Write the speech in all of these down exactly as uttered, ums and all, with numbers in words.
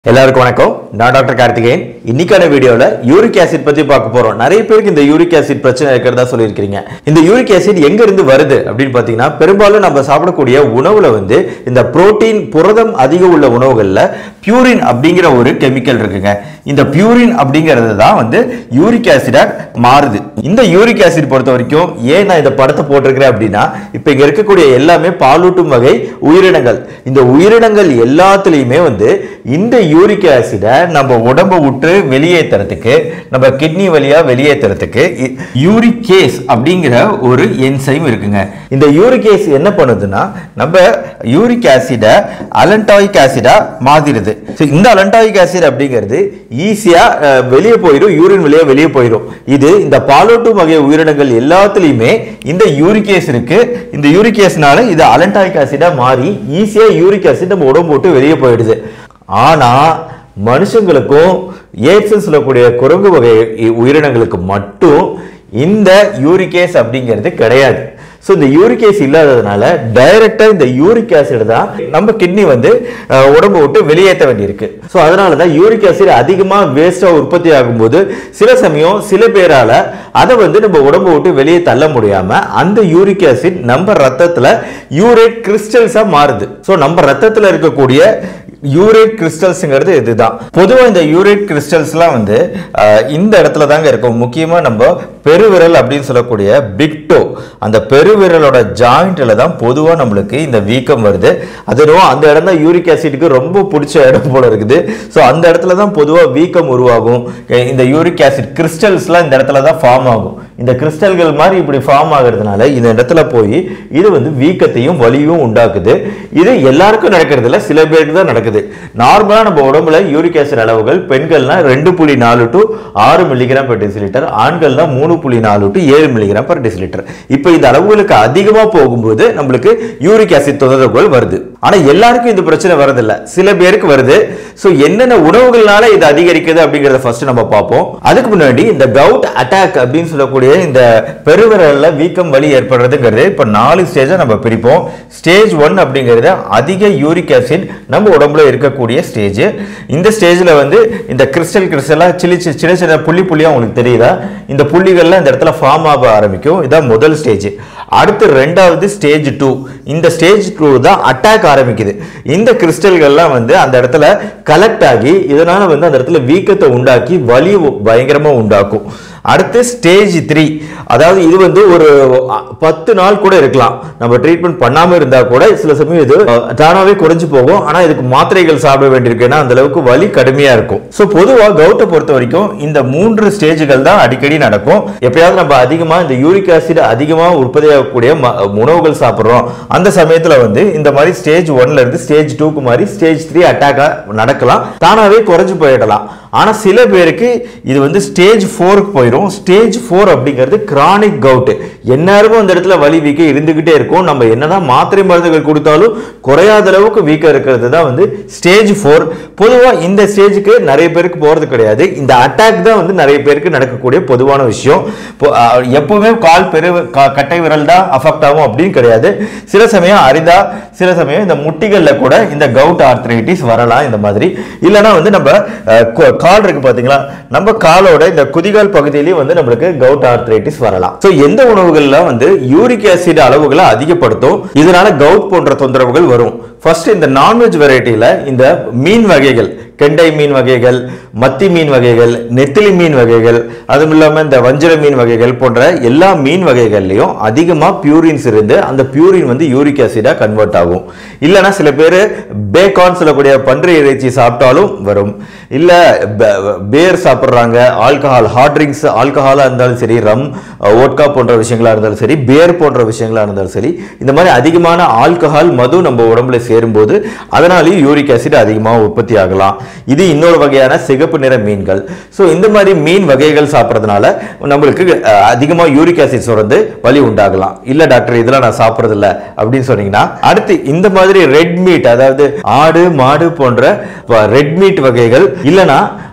எல்லாருக்கும் வணக்கம். நான் டாக்டர் கார்த்திகேயன். இன்னைக்கான வீடியோல யூரிக் ஆசிட் பத்தி பார்க்க போறோம். நிறைய பேருக்கு இந்த யூரிக் ஆசிட் பிரச்சனை இருக்கிறதா சொல்லியிருக்கீங்க. இந்த யூரிக் ஆசிட் எங்க இருந்து வருது அப்படின்னு பாத்தீங்கன்னா, பெரும்பாலும் நம்ம சாப்பிடக்கூடிய உணவுல வந்து இந்த புரோட்டீன் புரதம் அதிகம் உள்ள உணவுகள்ல பியூரின் அப்படிங்கிற ஒரு கெமிக்கல் இருக்குங்க. இந்த பியூரின் அப்படிங்கிறது தான் வந்து யூரிக் ஆசிடா மாறுது. இந்த யூரிக் ஆசிட் பொறுத்த வரைக்கும் ஏன் நான் இந்த படத்தை போட்டிருக்கிறேன் அப்படின்னா, இப்ப இங்க இருக்கக்கூடிய எல்லாமே பாலூட்டும் வகை உயிரினங்கள். இந்த உயிரினங்கள் எல்லாத்துலயுமே வந்து இந்த யூரிக் ஆசிடை நம்ம உடம்ப விட்டு வெளியேற்றுறதுக்கு, நம்ம கிட்னி வழியா வெளியேற்றுறதுக்கு யூரிகேஸ் அப்படிங்கிற ஒரு என்சைம் இருக்குங்க. இந்த யூரிகேஸ் என்ன பண்ணுதுன்னா, நம்ம யூரிக் ஆசிடை அலண்டாயிக் ஆசிடா மாத்திடுது. இந்த அலண்டாயிக் ஆசிட் அப்படிங்கிறது ஈஸியா வெளியே போயிடும், யூரின் வழியா வெளியே போயிடும். இது இந்த பாலூட்டும் வகை உயிரினங்கள் எல்லாத்துலயுமே இந்த யூரிகேஸ் இருக்கு. இந்த யூரிகேஸ்னால இது அலண்டாயிக் ஆசிடா மாறி ஈஸியா யூரிக் ஆசிட் நம்ம உடம்பு விட்டு வெளியே போயிடுது. ஆனா மனுஷங்களுக்கும் ஏப்சன் சொல்லக்கூடிய குரங்கு வகை உயிரினங்களுக்கு மட்டும் இந்த யூரிகேஸ் அப்படிங்கிறது கிடையாது. ஸோ இந்த யூரிகேஸ் இல்லாததுனால டைரக்டா இந்த யூரிக் ஆசிட் தான் நம்ம கிட்னி வந்து உடம்பு விட்டு வெளியேற்ற வேண்டியிருக்கு. ஸோ அதனால தான் யூரிக் ஆசிட் அதிகமாக வேஸ்டா உற்பத்தி ஆகும்போது சில சமயம் சில பேரால அதை வந்து நம்ம உடம்பு விட்டு வெளியே தள்ள முடியாம அந்த யூரிக் ஆசிட் நம்ம ரத்தத்துல யூரேட் கிறிஸ்டல்ஸா மாறுது. ஸோ நம்ம ரத்தத்துல இருக்கக்கூடிய யூரேட் கிறிஸ்டல்ஸ்ங்கிறது இதுதான். பொதுவாக இந்த யூரேட் கிறிஸ்டல்ஸ்லாம் வந்து இந்த இடத்துல தாங்க இருக்கும். முக்கியமா நம்ம பெருவிரல் அப்படின்னு சொல்லக்கூடிய பிக் டோ, அந்த பெருவிரலோட ஜாயிண்ட்ல தான் பொதுவாக நம்மளுக்கு இந்த வீக்கம் வருது. அதுவும் அந்த இடம் தான் யூரிக் ஆசிட்க்கு ரொம்ப பிடிச்ச இடம் போல இருக்குது. ஸோ அந்த இடத்துல தான் பொதுவாக வீக்கம் உருவாகும். இந்த யூரிக் ஆசிட் கிறிஸ்டல்ஸ்லாம் இந்த இடத்துல தான் ஃபார்ம் ஆகும். இந்த கிறிஸ்டல்கள் மாதிரி இப்படி ஃபார்ம் ஆகிறதுனால இந்த இடத்துல போய் இது வந்து வீக்கத்தையும் வலியும் உண்டாக்குது. இது எல்லாருக்கும் நடக்கிறது இல்லை, சில பேருக்கு தான் நடக்குது. நார்மலா நம்ம உடம்புல யூரிக் ஆசிட் அளவுகள் பெண்கள்னா ரெண்டு புள்ளி நாலு டு ஆறு மில்லிகிராம் பெர் டெசிலிட்டர், ஆண்கள்னா மூணு புள்ளி நாலு டு ஏழு மில்லிகிராம் பெர் டெசிலிட்டர். இப்போ இந்த அளவுகளுக்கு அதிகமா போகும்போது நம்மளுக்கு யூரிக் ஆசிட் தொந்தரவுகள் வருது. ஆனா எல்லாருக்கும் இந்த பிரச்சனை வரதில்லை, சில பேருக்கு வருது. ஸோ என்னென்ன உணவுகள்னால இது அதிகரிக்குது அப்படிங்கிறத ஃபர்ஸ்ட் நம்ம பார்ப்போம். அதுக்கு முன்னாடி இந்த கவுட் அட்டாக் அப்படின்னு சொல்லக்கூடிய இந்த பெருவிரல்ல வீக்கம் வலி ஏற்படுறதுங்கிறது இப்ப நாலு ஸ்டேஜா நம்ம பிரிப்போம். ஸ்டேஜ் ஒன் அப்படிங்கிறது அதிக யூரிக் ஆசிட் நம்ம உடம்புல இருக்கக்கூடிய ஸ்டேஜ். இந்த ஸ்டேஜ்ல வந்து இந்த கிறிஸ்டல் கிறிஸ்டலா சின்ன சின்ன சின்ன புள்ளி புள்ளியா உங்களுக்கு தெரியுதா, இந்த புள்ளிகள்லாம் இந்த இடத்துல ஃபார்ம் ஆக ஆரம்பிக்கும். இதான் முதல் ஸ்டேஜ். அடுத்து ரெண்டாவது ஸ்டேஜ் டூ. இந்த ஸ்டேஜ் டூ தான் அட்டாக் ஆரம்பிக்குது. இந்த கிறிஸ்டல்கள்லாம் வந்து அந்த இடத்துல கலெக்ட் ஆகி இதனால வந்து அந்த இடத்துல வீக்கத்தை உண்டாக்கி வலி பயங்கரமா உண்டாக்கும். அடுத்து ஸ்டேஜ் த்ரீ, அதாவது இது வந்து ஒரு பத்து நாள் கூட இருக்கலாம். நம்ம ட்ரீட்மெண்ட் பண்ணாம இருந்தா கூட சில சமயம் இது தானாவே குறைஞ்சு போகும். ஆனா இதுக்கு மாத்திரைகள் சாப்பிட வேண்டியிருக்கு, ஏன்னா அந்த அளவுக்கு வலி கடுமையா இருக்கும். ஸோ பொதுவாக கவுட்டை பொறுத்த வரைக்கும் இந்த மூன்று ஸ்டேஜ்கள் தான் அடிக்கடி நடக்கும். எப்பயாவது நம்ம அதிகமா இந்த யூரிக் ஆசிட் அதிகமா உற்பத்தி ஆகக்கூடிய உணவுகள் சாப்பிட்றோம், அந்த சமயத்துல வந்து இந்த மாதிரி ஸ்டேஜ் ஒன்ல இருந்து ஸ்டேஜ் டூக்கு மாதிரி ஸ்டேஜ் த்ரீ அட்டாக்கா நடக்கலாம், தானாவே குறைஞ்சு போயிடலாம். ஆனா சில பேருக்கு இது வந்து ஸ்டேஜ் ஃபோருக்கு போயிடும். ஸ்டேஜ் ஃபோர் அப்படிங்கிறது கிரானிக் கவுட். எந்நேரமும் அந்த இடத்துல வலி வீக்கம் இருந்துகிட்டே இருக்கும். நம்ம என்னதான் மாத்திரை மருந்துகள் கொடுத்தாலும் குறையாத அளவுக்கு வீக்கம் இருக்கிறது தான் வந்து ஸ்டேஜ் ஃபோர். பொதுவாக இந்த ஸ்டேஜுக்கு நிறைய பேருக்கு போறது கிடையாது. இந்த அட்டாக் தான் வந்து நிறைய பேருக்கு நடக்கக்கூடிய பொதுவான விஷயம். எப்பவுமே கால் பெரு கட்டை விரல் தான் அஃபெக்ட் ஆகும் அப்படின்னு கிடையாது. சில சமயம் அரிதா, சில சமயம் இந்த முட்டிகள்ல கூட இந்த கவுட் ஆர்த்ரைட்டிஸ் வரலாம். இந்த மாதிரி இல்லைன்னா வந்து நம்ம கால் இருக்கு பாத்தீங்களா, நம்ம காலோட இந்த குதிகால் பகுதியிலேயே வந்து நம்மளுக்கு கவுட் ஆர்த்ரைட்டிஸ் வரலாம். சோ எந்த உணவுகள்ல வந்து யூரிக் ஆசிட் அளவுகளை அதிகப்படுத்தும், இதனால கவுட் போன்ற தொந்தரவுகள் வரும். ஃபர்ஸ்ட் இந்த நான்வெஜ் வெரைட்டில இந்த மீன் வகைகள், கெண்டை மீன் வகைகள், மத்தி மீன் வகைகள், நெத்திலி மீன் வகைகள், அதுவும் இல்லாம இந்த வஞ்சர மீன் வகைகள் போன்ற எல்லா மீன் வகைகள்லயும் அதிகமா பியூரின்ஸ் இருந்து அந்த பியூரின் வந்து யூரிக் ஆசிடா கன்வெர்ட் ஆகும். இல்லைன்னா சில பேர் பேகான் சொல்லக்கூடிய பன்றி இறைச்சி சாப்பிட்டாலும் வரும். இல்ல பேர் சாப்பிட்றாங்க, ஆல்கஹால் ஹார்ட் ட்ரிங்க்ஸ் ஆல்கஹாலா இருந்தாலும் சரி, ரம் ஓட்கா போன்ற விஷயங்களா இருந்தாலும் சரி, பேர் போன்ற விஷயங்களா இருந்தாலும் சரி, இந்த மாதிரி அதிகமான ஆல்கஹால் மது நம்ம உடம்புல சேரும்போது அதனாலேயும் யூரிக் ஆசிட் அதிகமாக உற்பத்தி ஆகலாம். இது இன்னொரு வகையான சிகப்பு நிற மீன்கள். ஸோ இந்த மாதிரி மீன் வகைகள் சாப்பிட்றதுனால நம்மளுக்கு அதிகமாக யூரிக் ஆசிட் சுரந்து வலி உண்டாகலாம். இல்ல டாக்டர் இதெல்லாம் நான் சாப்பிட்றது இல்லை அப்படின்னு சொன்னீங்கன்னா, அடுத்து இந்த மாதிரி ரெட் மீட், அதாவது ஆடு மாடு போன்ற ரெட் மீட் வகைகள், இல்லைன்னா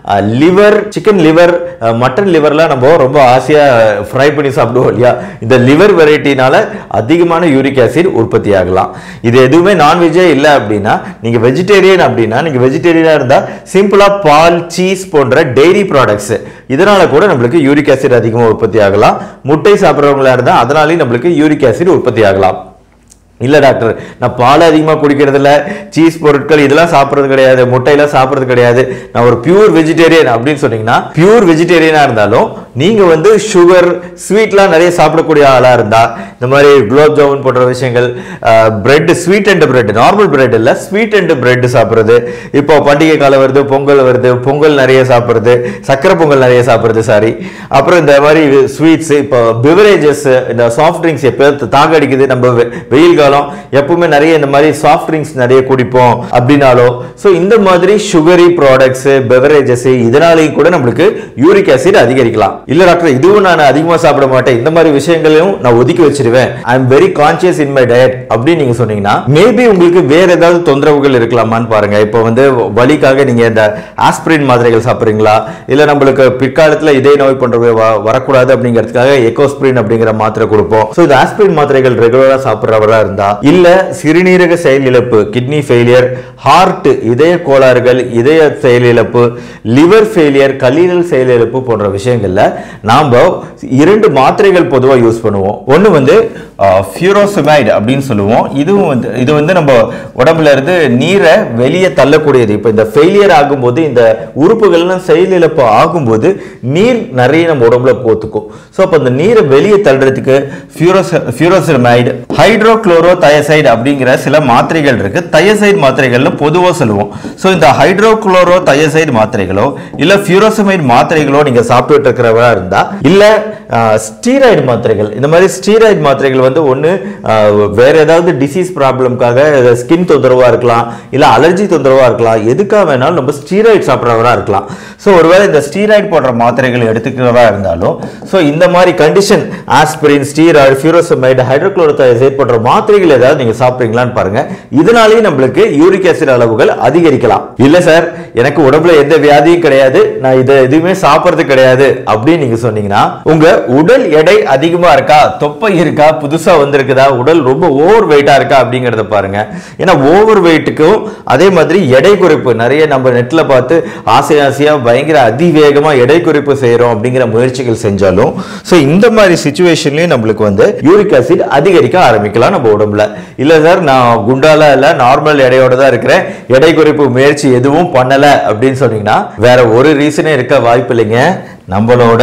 லிவர், சிக்கன் லிவர், மட்டன் லிவர்லாம் நம்ம ரொம்ப ஆசையா ஃப்ரை பண்ணி சாப்பிடுவோம் இல்லையா, இந்த லிவர் வெரைட்டினால அதிகமான யூரிக் ஆசிட் உற்பத்தி ஆகலாம். இது எதுவுமே நான்வெஜ்ஜே இல்லை அப்படின்னா, நீங்க வெஜிடேரியன் அப்படின்னா, நீங்க வெஜிடேரியனா இருந்தா சிம்பிளா பால், சீஸ் போன்ற டெய்ரி ப்ராடக்ட்ஸ் இதனால கூட நம்மளுக்கு யூரிக் ஆசிட் அதிகமாக உற்பத்தி ஆகலாம். முட்டை சாப்பிட்றவங்களா இருந்தா அதனாலேயும் நம்மளுக்கு யூரிக் ஆசிட் உற்பத்தி ஆகலாம். இல்ல டாக்டர், நான் பால் அதிகமா குடிக்கிறது இல்ல, சீஸ் பொருட்கள் இதெல்லாம் சாப்பிட்றது கிடையாது, முட்டையெல்லாம் சாப்பிட்றது கிடையாது, நான் ஒரு பியூர் வெஜிடேரியன் அப்படின்னு சொன்னீங்கன்னா, பியூர் வெஜிடேரியனா இருந்தாலும் நீங்க வந்து சுகர், ஸ்வீட்லாம் நிறைய சாப்பிடக்கூடிய ஆளா இருந்தா, இந்த மாதிரி குலோப் ஜாமுன் போன்ற விஷயங்கள், bread, sweet and bread, normal bread இல்ல, ஸ்வீட் அண்ட் பிரெட் சாப்பிட்றது, இப்போ பண்டிகை காலம் வருது, பொங்கல் வருது, பொங்கல் நிறைய சாப்பிட்றது, சக்கரை பொங்கல் நிறைய சாப்பிட்றது, சாரி, அப்புறம் இந்த மாதிரி ஸ்வீட்ஸ், இப்போ பிவரேஜஸ், இந்த சாஃப்ட் ட்ரிங்க்ஸ் எப்போ தாங்க அடிக்குது, நம்ம வெயில் காலம் எப்பவுமே நிறைய இந்த மாதிரி சாஃப்ட் ட்ரிங்க்ஸ் நிறைய குடிப்போம் அப்படின்னாலும், சோ இந்த மாதிரி சுகரி ப்ராடக்ட்ஸ், பெவரேஜஸ் இதனாலேயும் கூட நம்மளுக்கு யூரிக் ஆசிட் அதிகரிக்கலாம். இல்ல டாக்டர், இதுவும் நான் அதிகமா சாப்பிட மாட்டேன், இந்த மாதிரி விஷயங்களையும் நான் ஒதுக்கி வச்சிருவேன், I am very conscious in my diet அப்படின்னு நீங்க சொன்னீங்கன்னா, மேபி உங்களுக்கு வேற ஏதாவது தொந்தரவுகள் இருக்கலாமான்னு பாருங்க. இப்போ வந்து வலிக்காக நீங்க இந்த ஆஸ்பிரின் மாத்திரைகள் சாப்பிடுறீங்களா, இல்ல நம்மளுக்கு பிற்காலத்துல இதே நோய் போன்ற வரக்கூடாது அப்படிங்கிறதுக்காக எக்கோஸ்பிரின் அப்படிங்கிற மாத்திரை கொடுப்போம். சோ இந்த ஆஸ்பிரின் மாத்திரைகள் ரெகுலரா சாப்பிடுறவரா இருந்தா, இல்ல சிறுநீரக செயலிழப்பு, கிட்னி ஃபெயிலியர், ஹார்ட் இதய கோளாறுகள், இதய செயலிழப்பு, லிவர் ஃபெயிலியர், கல்லீரல் செயலிழப்பு போன்ற விஷயங்கள்ல நாம இரண்டு மாத்திரைகள் பொதுவா யூஸ் பண்ணுவோம். ஒன்னு வந்து ஃபியூரோசமைடு அப்படின்னு சொல்லுவோம். இதுவும் வந்து இது வந்து நம்ம உடம்புல இருந்து நீரை வெளியே தள்ளக்கூடியது. இப்போ இந்த ஃபெயிலியர் ஆகும்போது, இந்த உறுப்புகள்லாம் செயலிழப்பு ஆகும்போது நீர் நிறைய நம்ம உடம்புல போத்துக்கும். ஸோ அப்போ அந்த நீரை வெளியே தள்ளுறதுக்கு ஃபியூரோச ஃபியூரோசமைடு, ஹைட்ரோக்ளோரோ தயசைடு அப்படிங்கிற சில மாத்திரைகள் இருக்கு. தயசைடு மாத்திரைகள்னு பொதுவாக சொல்லுவோம். ஸோ இந்த ஹைட்ரோக்ளோரோ தயசைடு மாத்திரைகளோ இல்ல ஃபியூரோசமைடு மாத்திரைகளோ நீங்க சாப்பிட்டு இருக்கிறவரா இருந்தா, இல்ல ஸ்டீராய்டு மாத்திரைகள், இந்த மாதிரி ஸ்டீராய்டு மாத்திரைகள் வந்து ஒன்று வேற ஏதாவது டிசீஸ் ப்ராப்ளம்காக, ஸ்கின் தொந்தரவா இருக்கலாம், இல்ல அலர்ஜி தொந்தரவா இருக்கலாம், எதுக்காக வேணாலும் நம்ம ஸ்டீராய்டு சாப்பிட்றவரா இருக்கலாம். ஸோ ஒருவேளை இந்த ஸ்டீராய்டு போன்ற மாத்திரைகள் எடுத்துக்கிறதா இருந்தாலும், ஸோ இந்த மாதிரி condition aspirin, steroid, furosemide, hydrochlorothiazide போன்ற மாத்திரைகள் ஏதாவது நீங்க சாப்பிட்றீங்களான்னு பாருங்க. இதனாலேயே நம்மளுக்கு யூரிக் ஆசிட் அளவுகள் அதிகரிக்கலாம். இல்ல சார், எனக்கு உடம்புல எந்த வியாதியும் கிடையாது, நான் இதை எதுவுமே சாப்பிட்றது கிடையாது அப்படின்னு நீங்க சொன்னீங்கன்னா, உங்க உடல் எடை அதிகமா இருக்கா, தொப்பை இருக்கா, புதுசா வந்திருக்குதா, உடல் ரொம்ப ஓவர் வெயிட்டா இருக்கா அப்படிங்கறத பாருங்க. ஏன்னா ஓவர் வெயிட்டுக்கும் அதே மாதிரி எடை குறைப்பு நிறைய நம்ம நெட்ல பார்த்து ஆசை ஆசையா பயங்கர அதிவேகமா எடை குறைப்பு செய்யறோம் அப்படிங்கிற முயற்சிகள் செஞ்சாலும், சோ இந்த மாதிரி சிச்சுவேஷன்லயும் நம்மளுக்கு வந்து யூரிக் ஆசிட் அதிகரிக்க ஆரம்பிக்கலாம் நம்ம உடம்புல. இல்ல சார், நான் குண்டால இல்ல, நார்மல் எடையோட தான் இருக்கிறேன், எடை குறைப்பு முயற்சி எதுவும் பண்ணல அப்படின்னு சொன்னீங்கன்னா, வேற ஒரு ரீசனே இருக்க வாய்ப்பு இல்லைங்க. நம்மளோட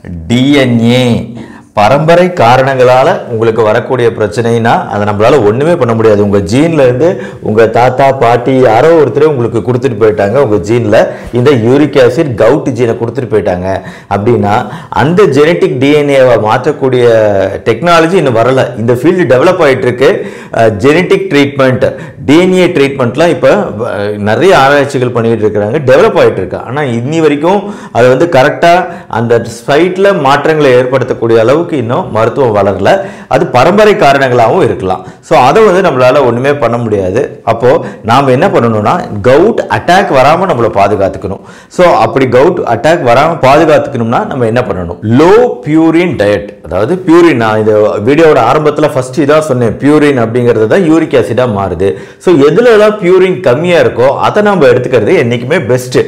டிஎன்ஏ பரம்பரை காரணங்களால உங்களுக்கு வரக்கூடிய பிரச்சனைனா அதை நம்மளால ஒண்ணுமே பண்ண முடியாது. உங்க ஜீன்ல இருந்து உங்க தாத்தா, பாட்டி யாரோ ஒருத்தர் உங்களுக்கு கொடுத்துட்டு போயிட்டாங்க, உங்க ஜீன்ல இந்த யூரிக் ஆசிட் கவுட் ஜீனை கொடுத்துட்டு போயிட்டாங்க அப்படின்னா, அந்த ஜெனட்டிக் டிஎன்ஏவை மாற்றக்கூடிய டெக்னாலஜி இன்னும் வரல. இந்த ஃபீல்டு டெவலப் ஆயிட்டு இருக்கு. ஜெனட்டிக் ட்ரீட்மெண்ட், டிஎன்ஏ ட்ரீட்மெண்ட்லாம் இப்போ நிறைய ஆராய்ச்சிகள் பண்ணிட்டு இருக்கிறாங்க, டெவலப் ஆயிட்டு இருக்கு. ஆனா இன்னி வரைக்கும் அது வந்து கரெக்டா அந்த சைட்ல மாற்றங்களை ஏற்படுத்தக்கூடிய அளவுக்கு இன்னும் மருத்துவம் வளரல. அது பரம்பரை காரணங்களாகவும் இருக்கலாம். ஸோ அதை வந்து நம்மளால ஒண்ணுமே பண்ண முடியாது. அப்போ நாம என்ன பண்ணணும்னா, கவுட் அட்டாக் வராம நம்மளை பாதுகாத்துக்கணும். ஸோ அப்படி கவுட் அட்டாக் வராம பாதுகாத்துக்கணும்னா நம்ம என்ன பண்ணணும்? லோ பியூரின் டயட், அதாவது பியூரின், நான் இந்த வீடியோட ஆரம்பத்தில் ஃபர்ஸ்ட் இதான் சொன்னேன், பியூரின் அப்படிங்கிறது தான் யூரிக் ஆசிடா மாறுது. ஸோ எதுல எல்லாம் பியூரின் கம்மியா இருக்கோ அதை நம்ம எடுத்துக்கிறது என்னைக்குமே பெஸ்ட்.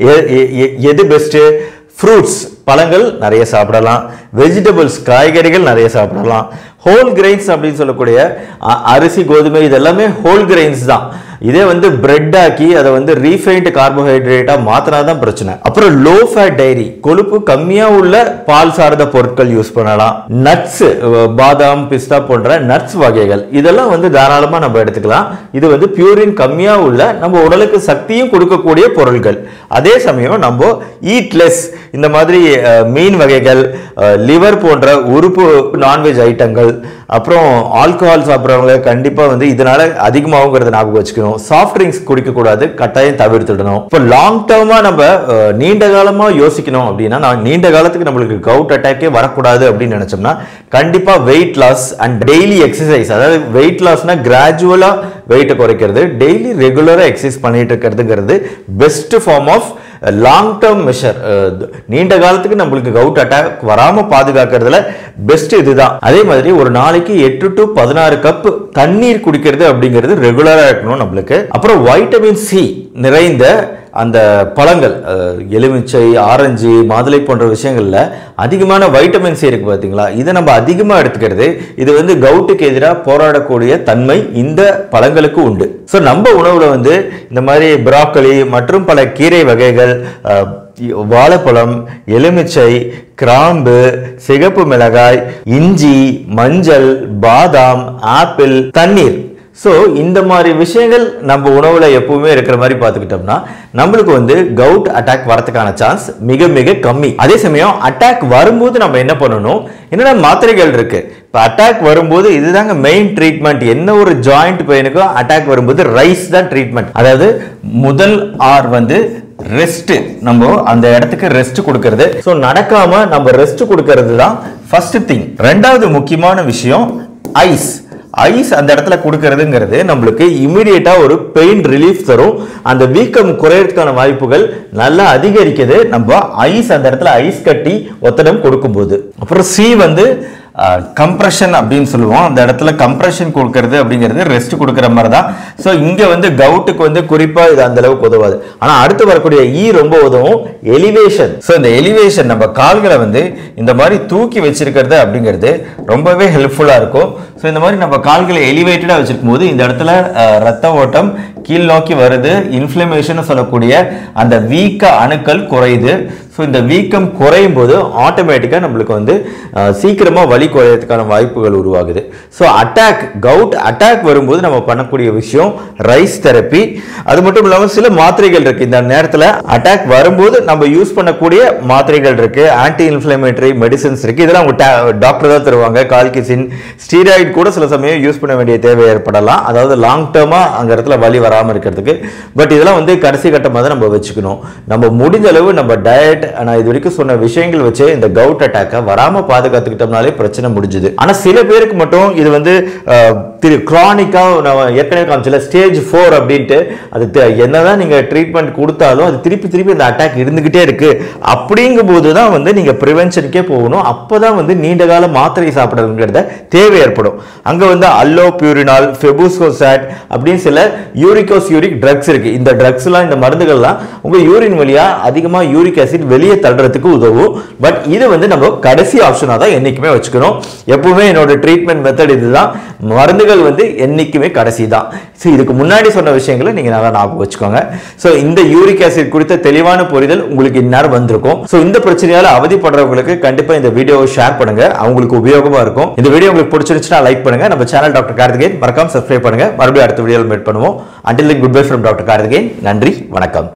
எது பெஸ்ட்? ஃப்ரூட்ஸ், பழங்கள் நிறைய சாப்பிடலாம், வெஜிடபிள்ஸ், காய்கறிகள் நிறைய சாப்பிடலாம், ஹோல் கிரெயின்ஸ் அப்படின்னு சொல்லக்கூடிய அரிசி, கோதுமை இதெல்லாமே ஹோல் கிரெயின்ஸ் தான். இதே வந்து பிரெட் ஆக்கி அதை வந்து ரீஃபைன்டு கார்போஹைட்ரேட்டா மாத்தினாதான் பிரச்சனை. அப்புறம் லோ ஃபேட் டைரி, கொழுப்பு கம்மியா உள்ள பால் சார்ந்த பொருட்கள் யூஸ் பண்ணலாம். நட்ஸ், பாதாம், பிஸ்தா போன்ற நட்ஸ் வகைகள் இதெல்லாம் வந்து தாராளமா நம்ம எடுத்துக்கலாம். இது வந்து பியூரின் கம்மியா உள்ள நம்ம உடலுக்கு சக்தியும் கொடுக்கக்கூடிய பொருட்கள். அதே சமயம் நம்ம ஈட் லெஸ், இந்த மாதிரி மீன் வகைகள், லிவர் போன்ற உறுப்பு நான்வெஜ் ஐட்டங்கள், அப்புறம் ஆல்கஹால் சாப்பிட்றவங்க கண்டிப்பா வந்து இதனால அதிகமாகுங்கிறத ஞாபகம் வச்சுக்கணும். சாஃப்ட் ட்ரிங்க்ஸ் குடிக்க கூடாது, கட்டாயம் தவிர்த்துடணும். இப்போ லாங் டேர்மா நம்ம நீண்ட காலமா யோசிக்கணும் அப்படின்னா, நான் நீண்ட காலத்துக்கு நம்மளுக்கு கவுட் அட்டாக்கே வரக்கூடாது அப்படின்னு நினைச்சோம்னா கண்டிப்பா weight loss and daily exercise. அதாவது வெயிட் லாஸ்னா கிராஜுவலா வெயிட்டை குறைக்கிறது, டெய்லி ரெகுலரா எக்ஸசைஸ் பண்ணிட்டு இருக்கிறதுங்கிறது best form of long term measure. நீண்ட காலத்துக்கு நம்மளுக்கு கவுட் அட்டாக் வராம பாதுகாக்கிறதுல பெஸ்ட் இதுதான். அதே மாதிரி ஒரு நாளைக்கு எட்டு டு பதினாறு கப் தண்ணீர் குடிக்கிறது அப்படிங்கிறது ரெகுலரா இருக்கணும் நம்மளுக்கு. அப்புறம் வைட்டமின் சி நிறைந்த அந்த பழங்கள், எலுமிச்சை, ஆரஞ்சு, மாதுளை போன்ற விஷயங்கள்ல அதிகமான வைட்டமின் சி இருக்கு பாத்தீங்களா, இதை நம்ம அதிகமா எடுத்துக்கிறது இது வந்து கவுட்டுக்கு எதிராக போராடக்கூடிய தன்மை இந்த பழங்களுக்கு உண்டு. ஸோ நம்ம உணவுல வந்து இந்த மாதிரி பிராக்கலி மற்றும் பல கீரை வகைகள், வாழைப்பழம், எலுமிச்சை, கிராம்பு, சிகப்பு மிளகாய், இஞ்சி, மஞ்சள், பாதாம், ஆப்பிள், தண்ணீர். ஸோ இந்த மாதிரி விஷயங்கள் நம்ம உணவுல எப்பவுமே இருக்கிற மாதிரி பார்த்துக்கிட்டோம்னா நம்மளுக்கு வந்து கவுட் அட்டாக் வரதுக்கான சான்ஸ் மிக மிக கம்மி. அதே சமயம் அட்டாக் வரும்போது நம்ம என்ன பண்ணணும், என்னென்ன மாத்திரைகள் இருக்கு. இப்போ அட்டாக் வரும்போது இதுதாங்க மெயின் ட்ரீட்மெண்ட். என்ன ஒரு ஜாயிண்ட் பெயினுக்கும் அட்டாக் வரும்போது ரைஸ் தான் ட்ரீட்மெண்ட். அதாவது முதல் ஆர் வந்து ரெஸ்ட், நம்ம அந்த இடத்துக்கு ரெஸ்ட் கொடுக்கிறது. ஸோ நடக்காம நம்ம ரெஸ்ட் கொடுக்கிறது தான் ஃபர்ஸ்ட் திங். ரெண்டாவது முக்கியமான விஷயம் ஐஸ். ஐஸ் அந்த இடத்துல கொடுக்கிறதுங்கிறது நம்மளுக்கு இமிடியேட்டா ஒரு பெயின் ரிலீஃப் தரும். அந்த வீக்கம் குறையறதுக்கான வாய்ப்புகள் நல்லா அதிகரிக்குது நம்ம ஐஸ் அந்த இடத்துல ஐஸ் கட்டி ஒத்தடம் கொடுக்கும்போது. அப்புறம் சி வந்து கம்ப்ரெஷன் அப்படின்னு சொல்லுவோம். அந்த இடத்துல கம்ப்ரெஷன் கொடுக்கிறது அப்படிங்கிறது ரெஸ்ட் கொடுக்குற மாதிரி தான். ஸோ இங்க வந்து கவுட்டுக்கு வந்து குறிப்பா இது அந்த அளவுக்கு உதவாது. ஆனா அடுத்து வரக்கூடிய ஈ ரொம்ப உதவும், எலிவேஷன். ஸோ இந்த எலிவேஷன் நம்ம கால்களை வந்து இந்த மாதிரி தூக்கி வச்சிருக்கிறது அப்படிங்கிறது ரொம்பவே ஹெல்ப்ஃபுல்லா இருக்கும். ஸோ இந்த மாதிரி நம்ம கால்களை எலிவேட்டடா வச்சிருக்கும் போது இந்த இடத்துல ரத்த ஓட்டம் கீழ் நோக்கி வருது, இன்ஃப்ளமேஷன் சொல்லக்கூடிய அந்த வீக்க அணுக்கள் குறையுது. ஸோ இந்த வீக்கம் குறையும் போது ஆட்டோமேட்டிக்காக நம்மளுக்கு வந்து சீக்கிரமா வலி குறையறதுக்கான வாய்ப்புகள் உருவாகுது. ஸோ அட்டாக் கவுட் அட்டாக் வரும்போது நம்ம பண்ணக்கூடிய விஷயம் ரைஸ் தெரப்பி. அது மட்டும் இல்லாமல் சில மாத்திரைகள் இருக்கு. இந்த நேரத்தில் அட்டாக் வரும்போது நம்ம யூஸ் பண்ணக்கூடிய மாத்திரைகள் இருக்கு, ஆன்டி இன்ஃப்ளமேட்டரி மெடிசன்ஸ் இருக்கு. இதெல்லாம் உங்க டாக்டர் தான் தருவாங்க. கால்கிசின், ஸ்டீராய்டு கூட சில சமயம் யூஸ் பண்ண வேண்டிய தேவை ஏற்படலாம், அதாவது லாங் டேர்மா அந்த இடத்துல வலி வராமல் இருக்கிறதுக்கு. பட் இதெல்லாம் வந்து கடைசி கட்டமாக தான் நம்ம வச்சுக்கணும். நம்ம முடிஞ்ச அளவு நம்ம டயட், நான் இது வரைக்கும் சொன்ன விஷயங்கள் வச்சு இந்த கவுட் அட்டாக்கை வராம பாதுகாத்துக்கிட்டோம்னாலே பிரச்சனை முடிஞ்சுது. ஆனா சில பேருக்கு மட்டும் இது வந்து கிரானிக்கா, நான் ஏற்கனவே காமிச்சல ஸ்டேஜ் ஃபோர் அப்படின்ட்டு, அது என்னதான் நீங்க ட்ரீட்மெண்ட் கொடுத்தாலும் அது திருப்பி திருப்பி இந்த அட்டாக் இருந்துகிட்டே இருக்கு. அப்படிங்கும் போது தான் வந்து நீங்க ப்ரிவென்ஷனுக்கே போகணும். அப்பதான் வந்து நீண்ட கால மாத்திரை சாப்பிடுறதுங்கிறத தேவை ஏற்படும். அங்க வந்து அல்லோபியூரினால், ஃபெபுசோசாட் அப்படின்னு சில யூரிகோஸ் யூரிக் ட்ரக்ஸ் இருக்கு. இந்த ட்ரக்ஸ் எல்லாம், இந்த மருந்துகள்லாம் உங்க யூரின் வழியா அதிகமா யூரிக் ஆசிட் வெளியே தள்ளுறதுக்கு உதவும். பட் இது வந்து நம்ம கடைசி ஆப்ஷனா தான் என்னைக்குமே வச்சுக்கணும். எப்பவுமே என்னோட ட்ரீட்மெண்ட் மெத்தட் இதுதான். மருந்துகள் வந்து என்னைக்குமே கடைசி தான். ஸோ இதுக்கு முன்னாடி சொன்ன விஷயங்களை நீங்க நல்லா ஞாபகம் வச்சுக்கோங்க. ஸோ இந்த யூரிக் ஆசிட் குறித்த தெளிவான புரிதல் உங்களுக்கு இந்நேரம் வந்திருக்கும். ஸோ இந்த பிரச்சனையால அவதிப்படுறவங்களுக்கு கண்டிப்பா இந்த வீடியோவை ஷேர் பண்ணுங்க, அவங்களுக்கு உபயோகமா இருக்கும். இந்த வீடியோ உங்களுக்கு பிடிச்சிருந்துச்சுன்னா லைக் பண்ணுங்க. நம்ம சேனல் டாக்டர் கார்த்திகேயன் மறக்காம சப்ஸ்கிரைப் பண்ணுங்க. மறுபடியும் அடுத்த வீடியோவில் மீட் பண்ணுவோம். Until then, goodbye from doctor Karthikeyan. நன்றி, வணக்கம்.